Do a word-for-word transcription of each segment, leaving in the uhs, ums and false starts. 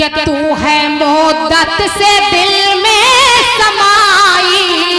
कि तू है मुद्दत से दिल में समाई।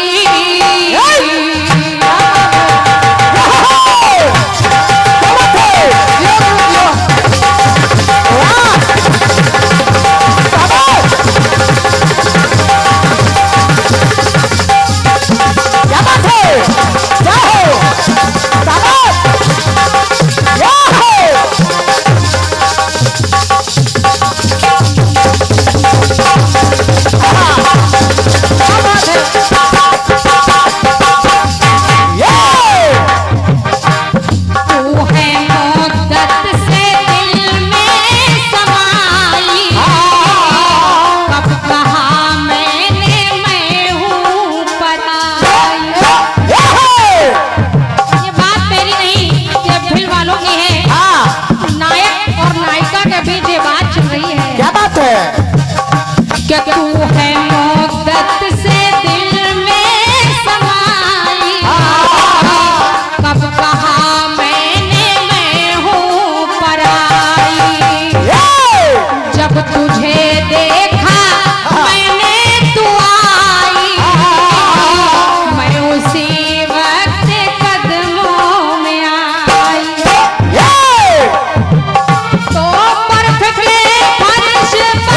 क्या तू है मुद्दत से दिल में समाई, कब कहा मैंने मैं हूँ पराई। जब तुझे देखा मैंने तू आई, मैं उसी वक्त कदमों में आई। तो परफेक्टली फर्श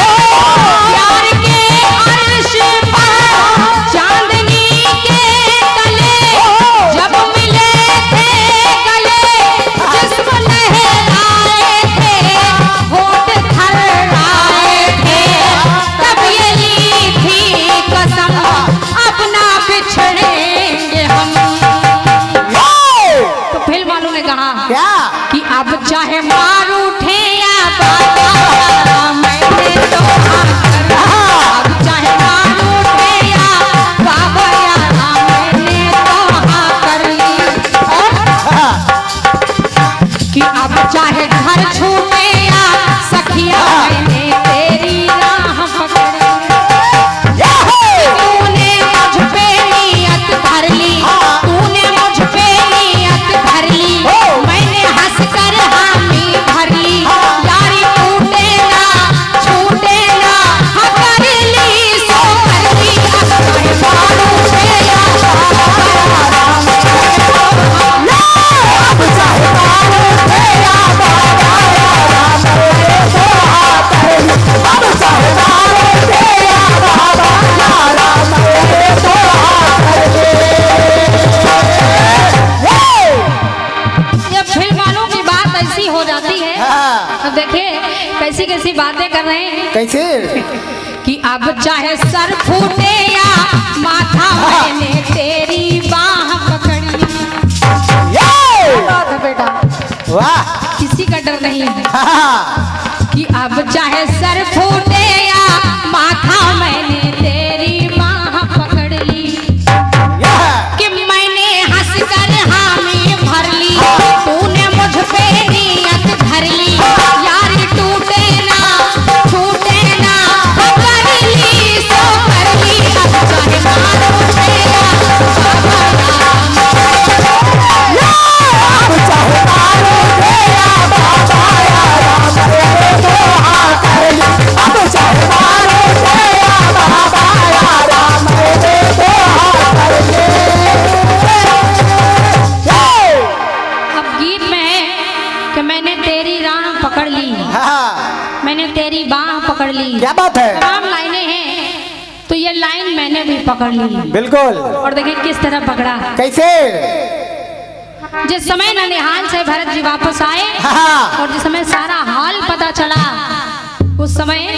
कि अब चाहे मार उठे या बाबा मैंने तो हाँ करा। अब चाहे मार उठे या बाबा मैंने तो हाँ कर ली। कि अब चाहे घर छूटे या सखिया मैंने तेरी राह पकड़ी। तूने मुझ पे नियत धर ली, तूने मुझ पे नियत धर ली, मैंने हंस कर हामी भर ली। यारी टूटे ना छूटे ना हाँ कर ली सो कर ली। अब चाहे मार उठे या अब चाहे मार उठे या बाबा मेरे तो हाँ कर ली। अब चाहे मार उठे या बाबा मेरे तो हाँ कर ली। जब फिल्म वालों की बात ऐसी हो जाती है, अब देखिए कैसी कैसी बातें कर रहे हैं। कैसे कि अब चाहे सर फूटे या माथा मैंने तेरी बाह पकड़ी। बात है बेटा, वाह किसी का डर नहीं है। कि अब चाहे सर फूटे या माथा मैंने तेरी बाह पकड़ ली। कि मैंने हंस कर हामी भर ली, तूने मुझ पे नियत धर ली। यारी टूटे ना छूटे ना कर ली सो कर ली। अब चाहे मार उठे या बाबा अब चाहे मार उठे या बाबा मेरे तो हाँ कर ली। अब चाहे मार उठे या बाबा मेरे तो हाँ कर ली। अब गीत में है कि मैंने तेरी राह पकड़ ली, मैंने तेरी बाह पकड़ ली। क्या बात है, तमाम लाइनें हैं, तो ये लाइन मैंने भी पकड़ ली। बिल्कुल। और देखिए किस तरह पकड़ा, कैसे। जिस समय ननिहाल से भरत जी वापस आए और जिस समय सारा हाल पता चला, उस समय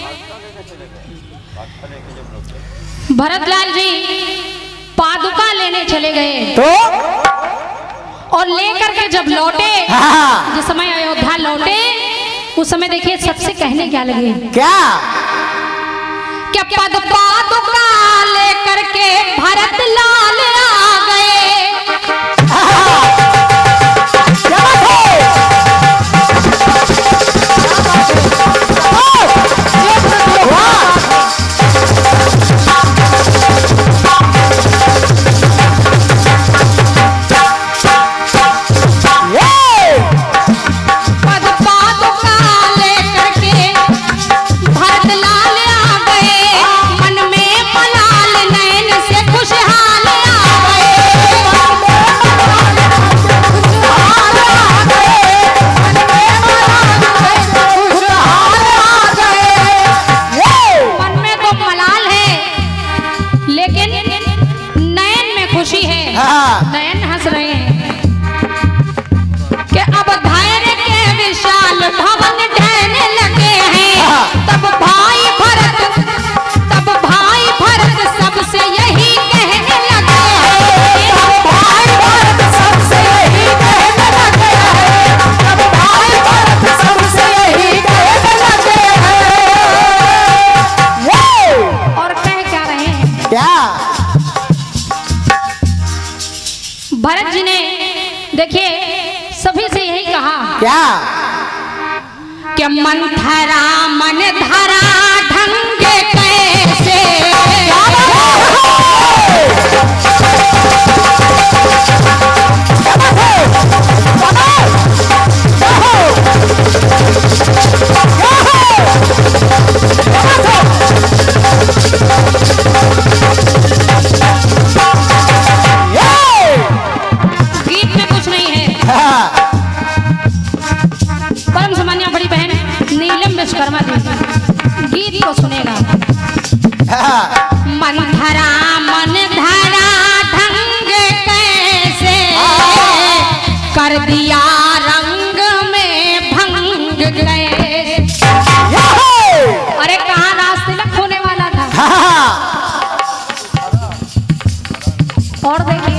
भरतलाल जी पादुका लेने चले गए। तो और लेकर के जब लौटे, जिस समय अयोध्या लौटे, उस समय देखिए सबसे कहने क्या लगे, क्या क्या पद पादुका लेकर के भरतलाल आ गए। पद पादुका लेकर के सभी से यही कहा क्या कि मन धरा मन धरा ढंग कैसे गीत में कुछ नहीं है। परम सम्मान्य बड़ी बहन नीलम विश्वकर्मा जी गीत को सुनेगा। मन धरा मन धरा ढंग कैसे कर दिया रंग में भंग कैसे। अरे कहाँ रास्ते लग होने वाला था। और देखिए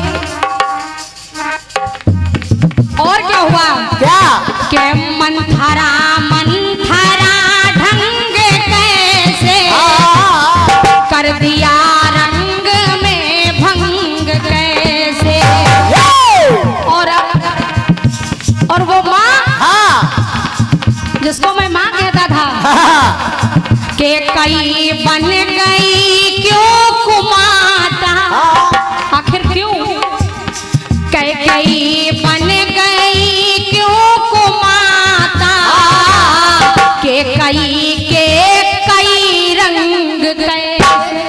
और क्या हुआ क्या के मन धरा मन धरा ढंग कैसे कर दिया रंग में भंग कैसे। और और वो माँ जिसको मैं माँ कहता था के कई बन गई क्यों कुमाता। आखिर क्यों कई कई बन गई क्यों कुमाता के कई के कई रंग गए।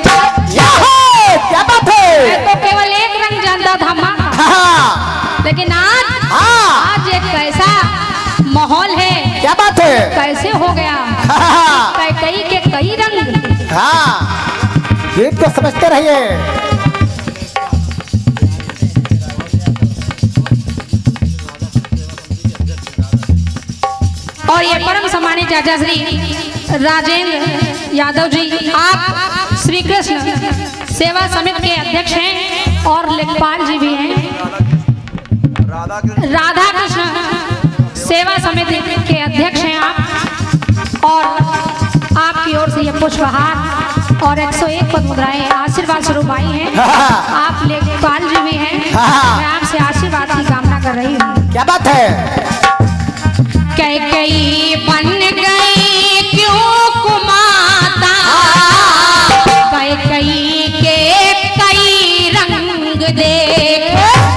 क्या बात है। मैं तो केवल एक रंग जानता था माँ का, लेकिन आज आज एक कैसा माहौल है। क्या बात है। कैसे हो गया कई कई के कई रंग। हाँ गीत को समझते रहिए। और ये परम सम्मानित चाचा श्री राजेंद्र यादव जी आप श्री कृष्ण सेवा समिति के अध्यक्ष हैं और लेखपाल जी भी हैं। राधा कृष्ण सेवा समिति के अध्यक्ष हैं आप और आपकी ओर से ये पुष्पहार और एक सौ एक पद मुद्राएं आशीर्वाद स्वरूप आई हैं। आप लेखपाल जी भी हैं। मैं आपसे आशीर्वाद की कामना कर रही हूँ। क्या बात है। कई कई बन गई क्यों कुमाता कई कई के कई रंग देख।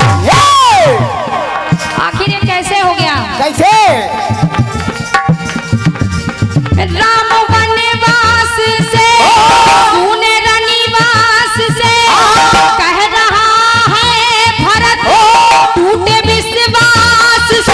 आखिर ये कैसे हो गया। कैसे राम वनवास से तूने रनिवास से कह रहा है भरत टूटे विश्वास से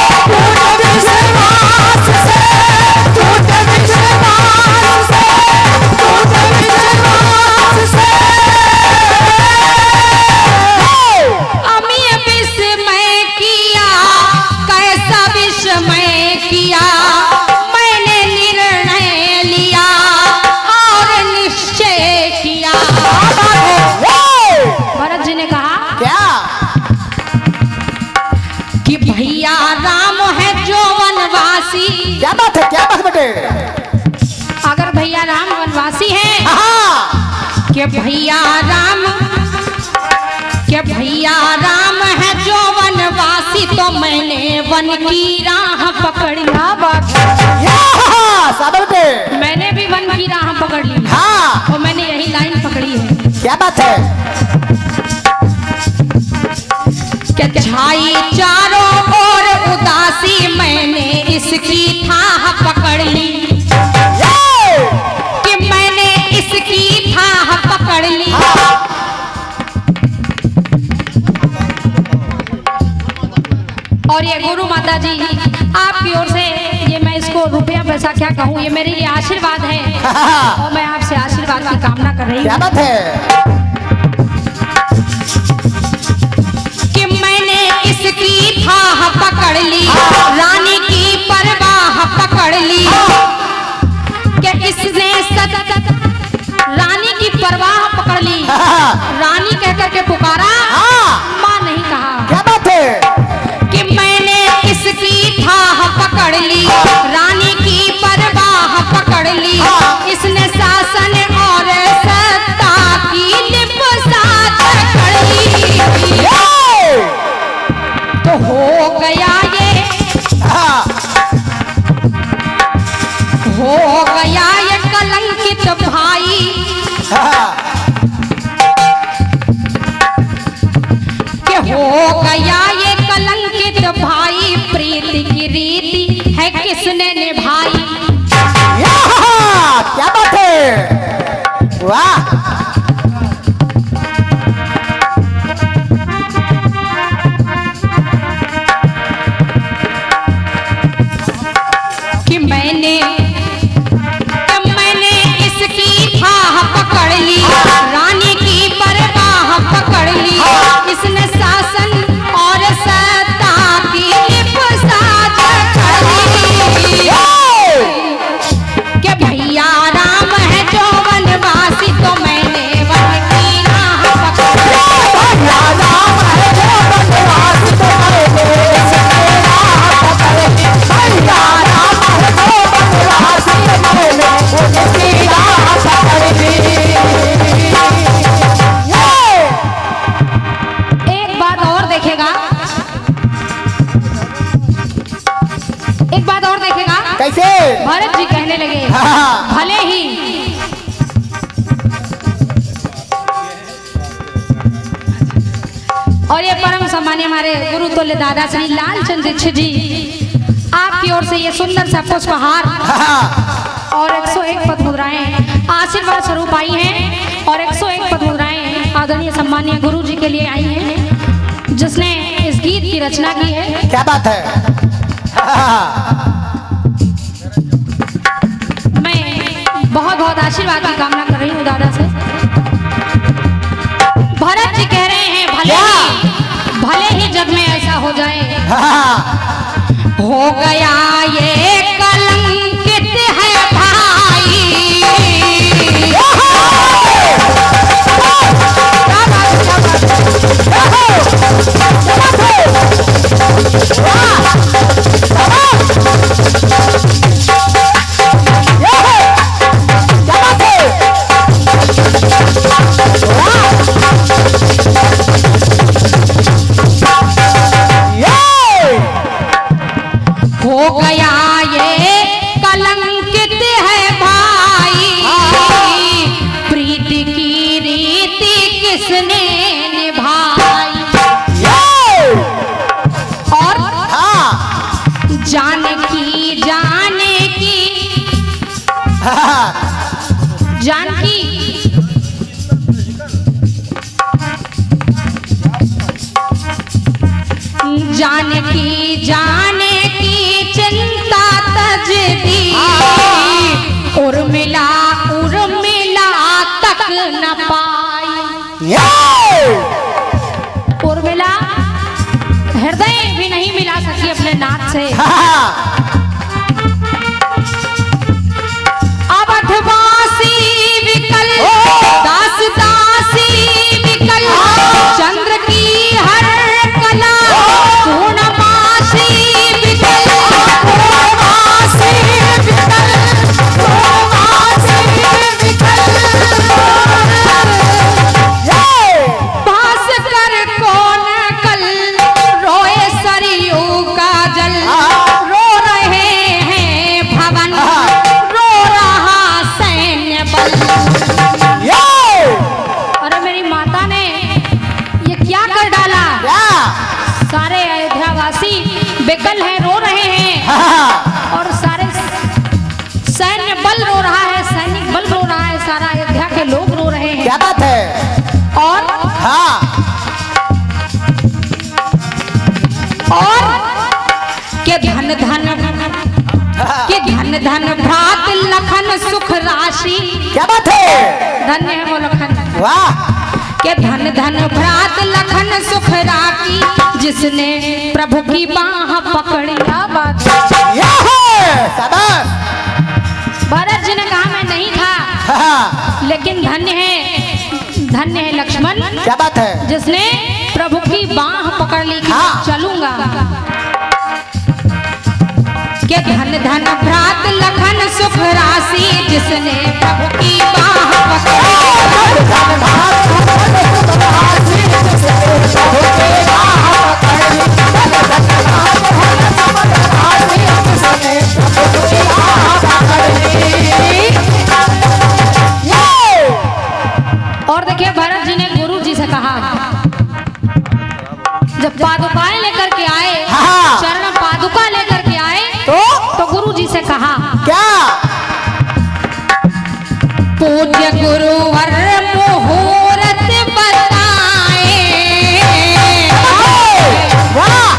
भैया राम है जो वनवासी। क्या बात है। क्या बात बेटे। अगर भैया राम वनवासी है कि भैया राम कि भैया राम है जो वनवासी तो मैंने वन की राह पकड़ लिया। बात बेटे मैंने भी वन की राह पकड़ ली। हाँ और मैंने यही लाइन पकड़ी है। क्या बात है। क्या छाई चारों ओर उदासी मैंने इसकी थाह पकड़ ली कि मैंने इसकी थाह पकड़ ली। और ये गुरु माता जी आपकी ओर से ये मैं इसको रुपया पैसा क्या कहूँ ये मेरे लिए आशीर्वाद है और मैं आपसे आशीर्वाद की कामना कर रही हूँ। क्या बात है। इसकी थाह पकड़ ली रानी की परवाह पकड़ ली कि इसने सतत रानी की परवाह पकड़ ली। रानी कहकर के पुकारा माँ नहीं कहा। क्या बात है। कि मैंने इसकी थाह पकड़ ली रानी की परवाह पकड़ ली इसने शासन और सत्ता की लिप्सा पकड़ ली तो हो गया गया ये कलंकित भाई, कि हो गया ये कलंकित भाई, प्रीति की रीति है किसने निभाई। क्या बात है, वाह। कि मैंने कि मैंने इसकी थाह पकड़ ली, रानी की परवाह पकड़ ली, इसने शासन और सत्ता की लिपसाज कर ली। कि भैया राम है जो वनवासी, तो मैंने वन की राह पकड़ ली। भैया राम है जो वनवासी, तो मैंने इसकी राह पकड़ ली। भैया राम है जो वनवासी, तो मैंने उसकी राह पकड़ ली। एक बात और देखेगा, एक बात और देखेगा। कैसे? भरत जी कहने लगे, हाँ। भले ही और ये परम सम्मान्य हमारे गुरु तुल्य दादा श्री लालचंद दीक्षित जी, आपकी ओर से ये सुंदर सा पुष्पहार और एक सौ एक पद मुद्राएं आशीर्वाद स्वरूप आई हैं, और एक सौ एक पद मुद्राएं आदरणीय सम्मान्य गुरु जी के लिए आई हैं, जिसने इस गीत की रचना की है। क्या बात है। मैं बहुत बहुत आशीर्वाद की कामना कर रही हूँ दादा से। भरत जी कह रहे हैं, भले ही भले ही जग में ऐसा हो जाए, हो गया ये कलंकित है भाई। हो गया ये कलंकित है भाई, प्रीति की रीति किसने निभाई। और जाने की जाने की जान की जाने की जाने की चिंता तज दी, उर्मिला उर्मिला तक न पाई। उर्मिला हृदय भी नहीं मिला सकी अपने नाथ से। अवधवासी विकल दास दासी विकल, चंद्र की हर कला पूर्णमासी विकल, पूर्णमासी विकल, पूर्णमासी विकल। भास्कर कौन कल रोए सरयू का जल, रो रहे हैं भवन, रो रहा सैन्य बल। अरे मेरी माता ने ये क्या कर डाला। सारे अयोध्यावासी बेकल हैं, रो रहे हैं, और सारे सैन्य बल रो रहा है, सैनिक बल रो रहा है, सारा अयोध्या के लोग रो रहे हैं। क्या बात है। और हाँ। और के धन धन के धन धन भ्रात लखन सुख राशि। क्या बात है। धन्य है वो लखन। वाह। के धन धन भ्रात लखन सुख राखी, जिसने प्रभु की बाह पकड़ी। क्या बात है। भरत जी ने कहा मैं नहीं था, लेकिन धन्य है धन्य है लक्ष्मण। क्या बात है। जिसने प्रभु की बाह पकड़ ली कि हाँ। चलूंगा। के धन धन भ्रात लखन सुख राशि, जिसने प्रभु की बाह पकड़ी। Yeah. पूज्य गुरुवर मुहूर्त बताए। वाह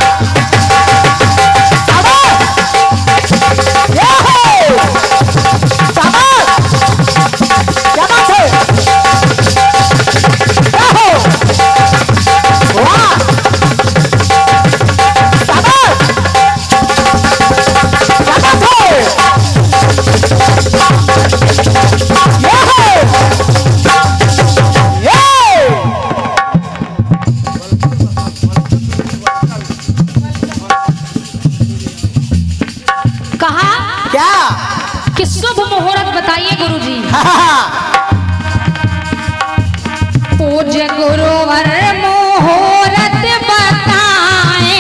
पूज्य गुरुवर मुहूर्त बताए।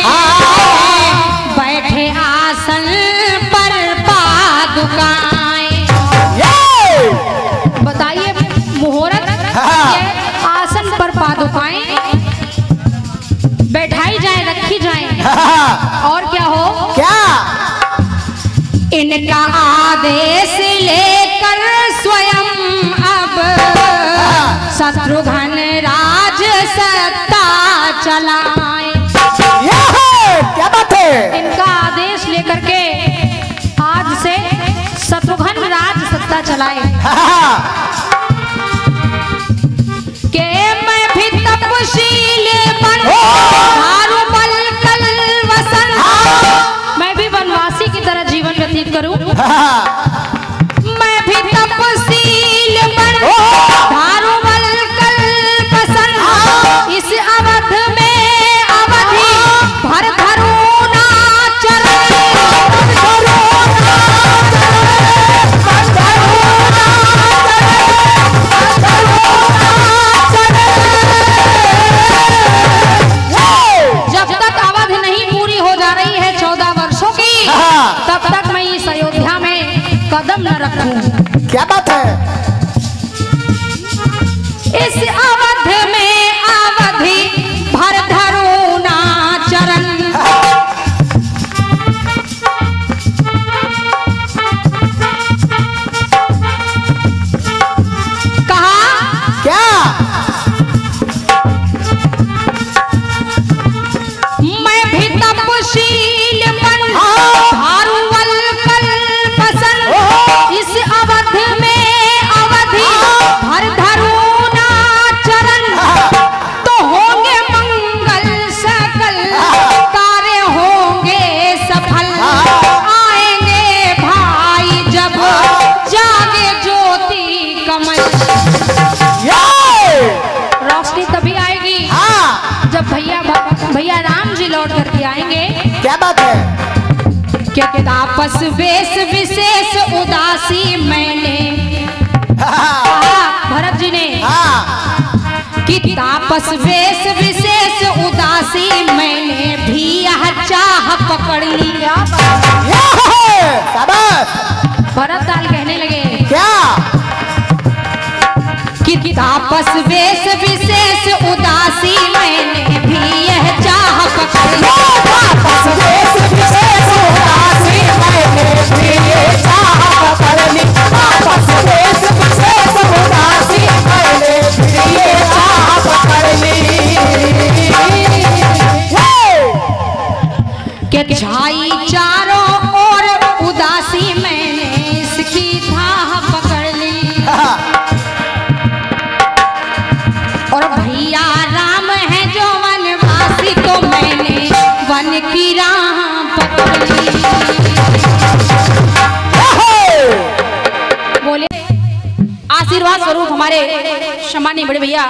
बैठे आसन पर पादुकाएं। बताइए मुहूर्त आसन पर पादुकाएं बैठाई जाए, रखी जाए और क्या हो क्या इनका आदेश लेकर स्वयं अब शत्रुघ्न राज सत्ता चलाए। क्या बात है। इनका आदेश लेकर के आज से शत्रुघ्न राज सत्ता चलाए। के मैं भी तपशील बन हारुबल कल वसन, मैं भी वनवासी की तरह जीवन व्यतीत करूं। मैं भी तपशील बन हारुबल कल वसन, इस अवध में अवधि भर धरू ना चले। जब तक अवध नहीं पूरी हो जा रही है चौदह वर्षों की, तब तक मैं इस अयोध्या में कदम न रखूं। क्या बात है। इस अवध में अवधि भर धरू ना चरण, कहा क्या मैं भी तपशील बन हारुवल कल पसंद, इस अवध में अवधि भर धरू ना चरण, तो होंगे मंगल सकल तारे होंगे सफल, आएंगे भाई जब जागे ज्योति कमल। रोशनी तभी आएगी जब भैया भैया राम जी लौट करके आएंगे। क्या बात है। क्या तापस वेश विशेष उदासी मैंने कहा भरत जी ने कि तापस वेश विशेष उदासी मैंने भी यह चाह पकड़ लिया। भरत दाल कहने लगे क्या कि तापस वेश विशेष उदासी मैंने भी यह चाह पकड़ लिया। तापस वेश विशेष उदासी मैंने भी ये चाह पकड़ ली। तापस वेश विशेष उदासी मैंने भी ये चाह पकड़ ली। के छाई चारों ओर उदासी मैंने इसकी धाह पकड़ ली। और भैया राम है जो वनवासी, तो मैंने वन की राह पकड़ ली। बोले आशीर्वाद स्वरूप हमारे सम्मानीय बड़े भैया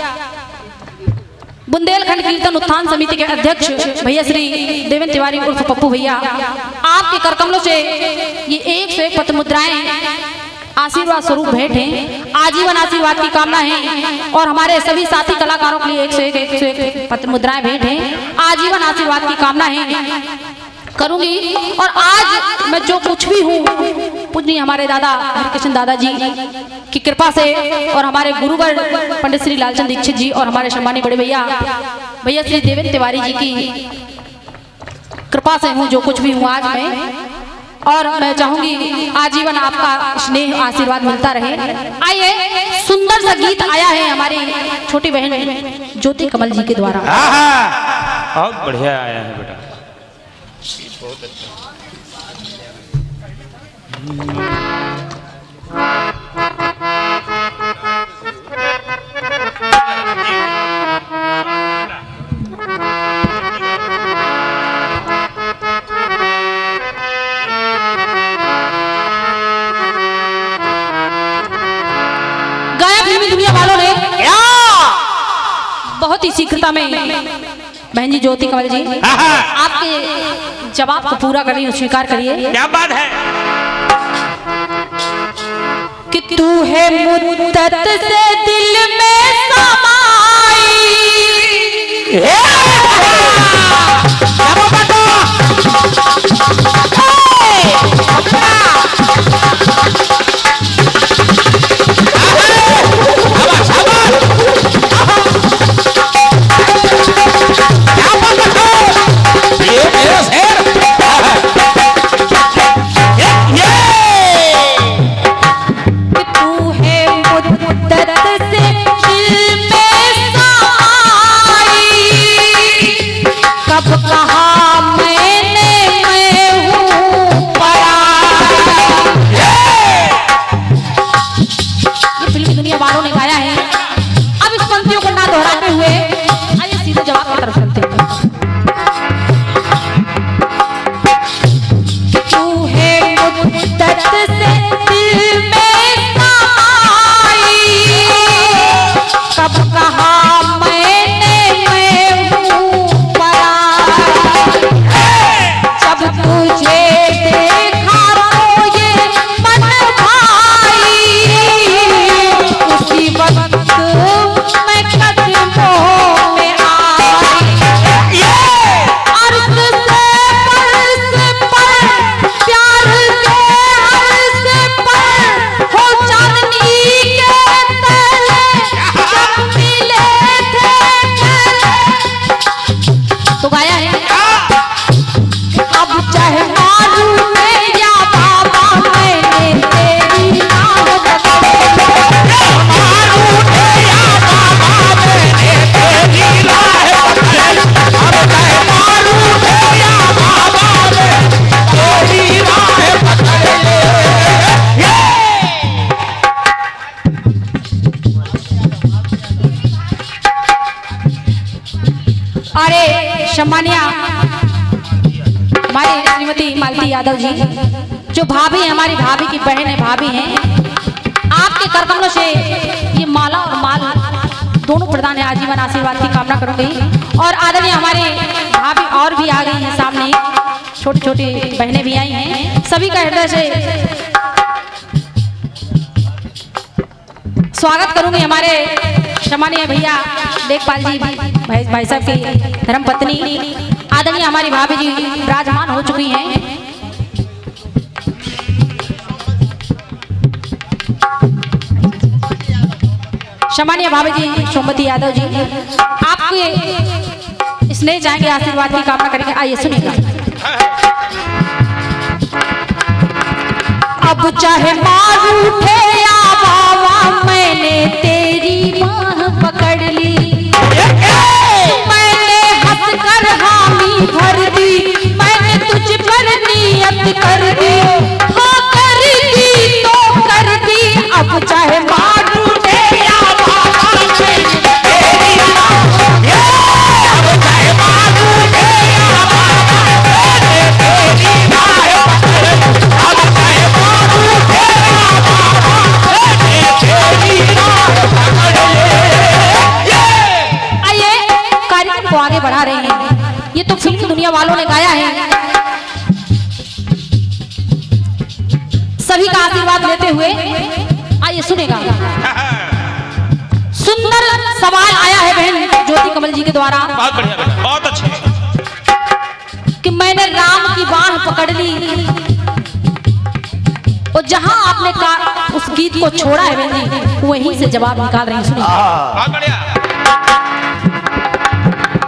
बुंदेलखंड कीर्तन उत्थान समिति के अध्यक्ष भैया श्री देवेंद्र तिवारी उर्फ पप्पू भैया, आपके करकमलों से ये एक से एक पत्र मुद्राएं आशीर्वाद स्वरूप भेंट हैं। आजीवन आशीर्वाद की कामना है और हमारे सभी साथी कलाकारों के लिए एक से एक एक से एक पत्र मुद्राएं भेंट हैं। आजीवन आशीर्वाद की कामना है करूंगी। और आज मैं जो कुछ भी हूँ पूजनीय हमारे दादा हरिकृष्ण दादाजी की कृपा से और हमारे गुरुवर पंडित श्री लालचंद दीक्षित जी और हमारे सम्मानीय बड़े भैया भैया श्री देवेंद्र तिवारी जी की कृपा से हूँ। जो कुछ भी हूँ आज मैं और मैं चाहूंगी आजीवन आपका स्नेह आशीर्वाद मिलता रहे। आइए, सुंदर सा गीत आया है हमारी छोटी बहन ज्योति कमल जी के द्वारा। बहुत बढ़िया आया है बेटा, बहुत अच्छा। दुनिया वालों ने बहुत ही शीघ्रता में बहन जी ज्योति कमल जी आपके जवाब को पूरा करिए, स्वीकार करिए। क्या बात है कि तू है मुद्दत से दिल में समाई, सम्मानिया हमारी श्रीमती मालती यादव जी, जो भाभी है, हमारी भाभी की बहन है, भाभी हैं, आपके कर कमलों से ये माला और माल दोनों प्रदान है। आजीवन आशीर्वाद की कामना करूंगी। और आदरणीय हमारे भाभी और भी आ गई हैं सामने, छोटी छोटी बहनें भी आई हैं, सभी का हृदय से स्वागत करूंगी। हमारे सम्मानीय भैया देखपाल जी, भाई भाई साहब की धर्म पत्नी आदरणीय हमारी भाभी जी विराजमान हो चुकी हैं। सम्मानीय भाभी जी सोमवती यादव जी, आपके स्नेह चाहेंगे, आशीर्वाद की कामना करेंगे। आइए सुनिएगा। अब चाहे मार उठे या बाबा, मैंने तेरी बाह पकड़ ली, मैंने हंस कर हामी भर दी, मैंने तुझ पर नियत कर दी, हाँ कर दी तो कर दी। अब चाहे मार उठे या बाबा, मैंने तेरी बाह, अब चाहे मार उठे या बाबा, मैंने तेरी बाह पकड़ ली, अब चाहे मार उठे या बाबा, मैंने तेरी बाह पकड़ ली। आइए कार्यक्रम को आगे बढ़ा रहे हैं। ये तो फिल्म दुनिया वालों ने गाया है, सभी का आशीर्वाद लेते हुए आइए सुनेगा। सुंदर सवाल आया है बहन ज्योति कमल जी के द्वारा। बहुत बढ़िया बेटा, बहुत अच्छे। कि मैंने राम की बाह पकड़ ली, और जहां आपने का उस गीत को छोड़ा है बहन जी, वहीं से जवाब निकाल रही सुनिए। बहुत बढ़िया।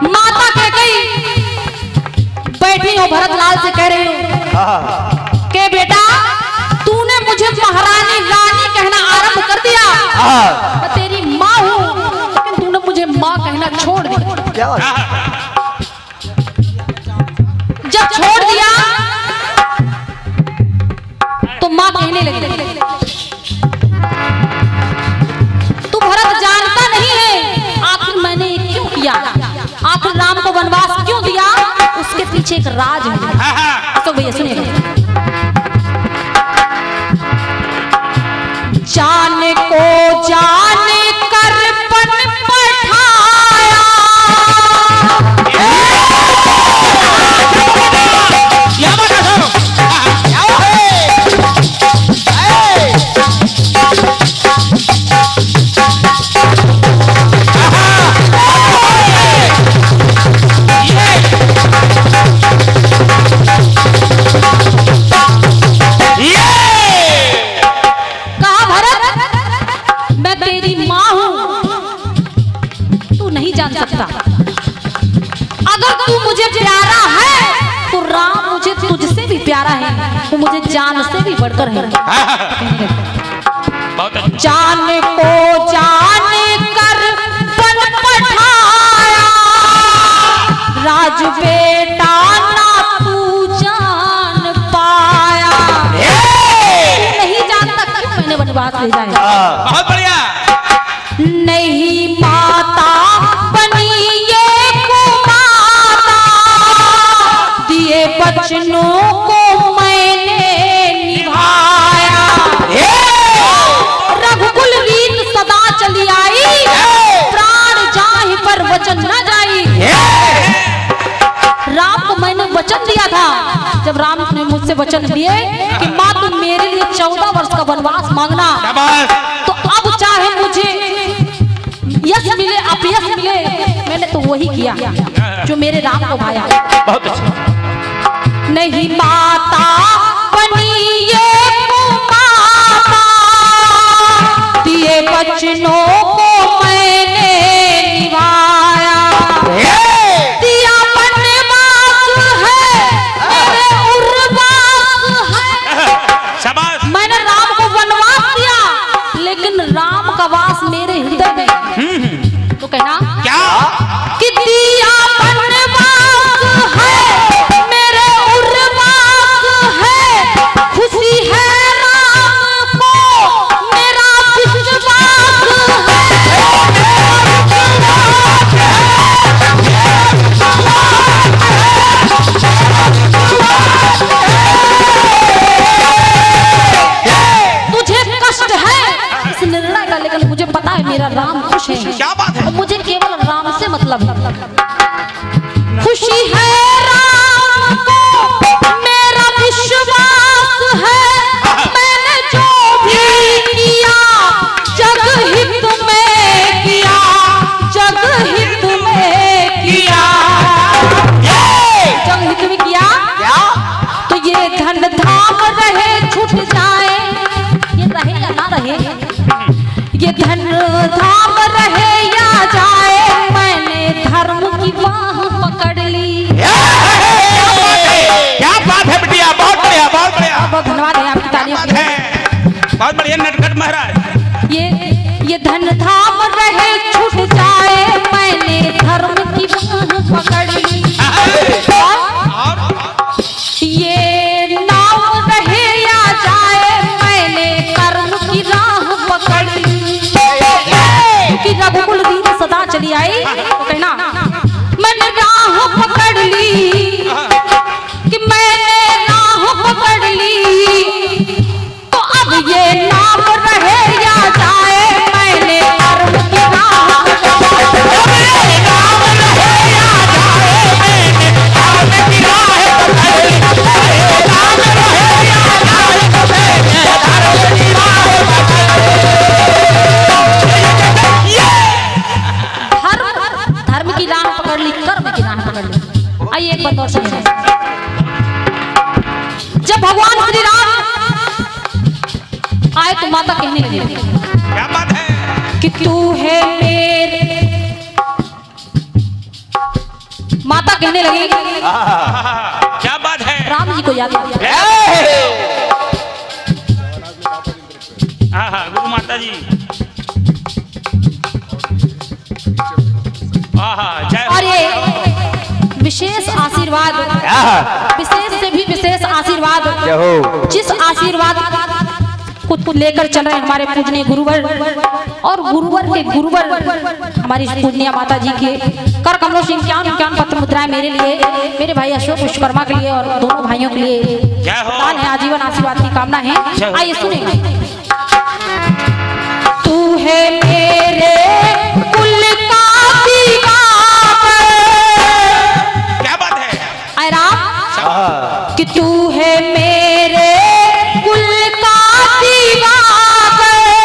माता कह गई, बैठी हो भरत लाल से कह रही हो के महारानी रानी कहना आरंभ कर दिया, मैं तेरी माँ हूँ, लेकिन तूने मुझे माँ कहना छोड़ दिया। क्या बात? जब छोड़ दिया तो माँ कहने लगी, तू भरत जानता नहीं है आखिर मैंने क्यों किया, आखिर राम को वनवास क्यों दिया, उसके पीछे एक राज है। तो भैया सुनिए, जान को जान कर पन पठाया, अगर तू मुझे प्यारा है तो राम मुझे तुझसे भी प्यारा है, वो मुझे जान से भी बढ़कर है। जान को जान कर पन पठाया, राज बेटा ना तू जान पाया। नहीं जानता क्यों मैंने वनवास ले जाए। बहुत बढ़िया। नहीं माता बनी ये कुमाता, दिए बचनों को मैंने निभाया। रघुकुल रीत सदा चली आई, प्राण जाहि पर वचन न जाई। राम को मैंने वचन दिया था, जब राम ने मुझसे वचन दिए कि माँ तुम मेरे लिए चौदह वर्ष का वनवास मांगना, तो अब चाहे मुझे यश मिले अपयश मिले, मैंने तो वही किया जो मेरे राम को भाया। बहुत अच्छा। नहीं माता बनी ये कुमाता, दिए बचनों को मैंने निभाया। दिया वनवास है मेरे उर्वास है, शाबाश। मैंने राम को वनवास दिया, लेकिन राम का वास मेरे हृदय में। तो कहना क्या कि दिया वनवास है मेरे उर्वास है, खुशी है राम को मेरा विश्वास है। तुझे कष्ट है इस निर्णय का, लेकिन मुझे पता है मेरा राम खुश है। क्या बात है? मुझे केवल राम से मतलब है। खुशी है राम को मेरा विश्वास है, मैंने जो भी किया जग हित में किया, जग हित में किया, जग हित में किया। तो ये धन धाम रहे छूट जाए, ये रहे या ना रहे, ये धन धाम रहे या जाए, मैंने धर्म की बाह पकड़ ली। क्या बात है बिटिया, बहुत बढ़िया, बहुत बढ़िया। बहुत धन्यवाद है आपकी तारीफ के लिए। बहुत बढ़िया नटखट महाराज। ये ये धन धाम रहे छूट जाए, मैंने धर्म की बाह पकड़ ली। ये नाम रहे या जाए, मैंने कर्म की राह पकड़ ली। कि रघुकुल रीत सदा चली आई, तो कहना मैंने राह पकड़ ली, कि मैंने राह पकड़ ली। तो अब ये नाम रहे या जाए, मैंने कर्म की राह धर्म की राह पकड़ ली, कर्म की राह पकड़ ली। आइए एक बात और समझिए, जब भगवान श्री राम आए तो माता कहने लगी, क्या बात है? कि तू है मेरे, माता कहने लगी, क्या बात है? राम जी को याद आ गया। माता जी। आहा, जय हो। और ये विशेष आशीर्वाद, विशेष से भी विशेष आशीर्वाद, जिस आशीर्वाद को लेकर चल रहे हैं हमारे पूजनीय गुरुवर और गुरुवर के गुरुवर हमारी पूजनीय माता जी के कर कमलों से इक्यावन इक्यावन पत्र मुद्राएं मेरे लिए, मेरे भाई अशोक विश्वकर्मा के लिए और दोनों भाइयों के लिए दान है, आजीवन आशीर्वाद की कामना है। आइए सुनेंगे। तू है मेरे कुल का दीवार, क्या बात है? आए राम कि तू है मेरे कुल का दीवार,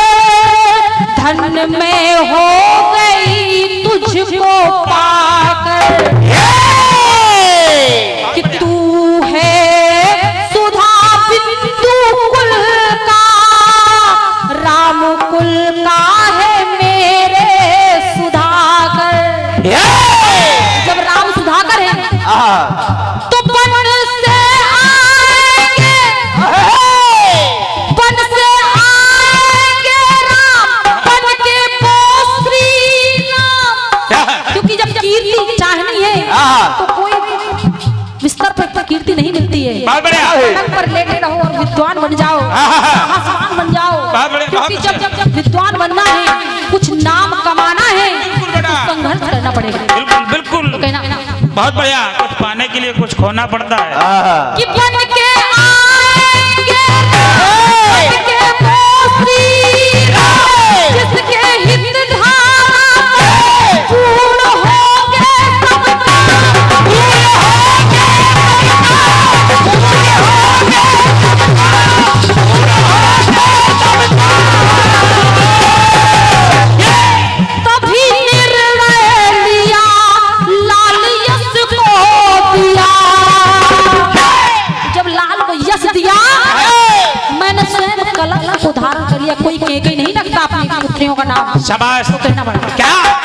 धन में हो गई तुझको पाकर, कि तू है सुधा बिंदु कुल का, राम कुल का है मेरे सुधाकर। जब राम सुधाकर है तो बन से आएंगे, बन से आएंगे राम, बन के पोश्री राम। क्योंकि जब कीर्ति चाहनी है तो कोई बिस्तर पर कीर्ति नहीं मिलती है। पलंग पर लेटे रहो और विद्वान बन जाओ, आसान बन जाओ। क्योंकि जब जब विद्वान बनना है, कुछ नाम कमाना है, तो संघर्ष करना पड़ेगा। बिल्कुल बिल्कुल, तो कहना बहुत बढ़िया। कुछ पाने के लिए कुछ खोना पड़ता है। कि बन के आएंगे, बन के पोश्री राम, जिसके हित धारा पूर्ण होंगे सब काम, पूर्ण होंगे सब काम, पूर्ण होंगे सब काम, पूर्ण होंगे सब काम। तभी निर्णय लिया लाल यश को दिया, जब लाल को यश दिया मैंने स्वयं कलश को धारण कर लिया। कोई के नहीं रखता अपनी पुत्रियों का नाम। शाबाश। तो कहना पड़ता क्या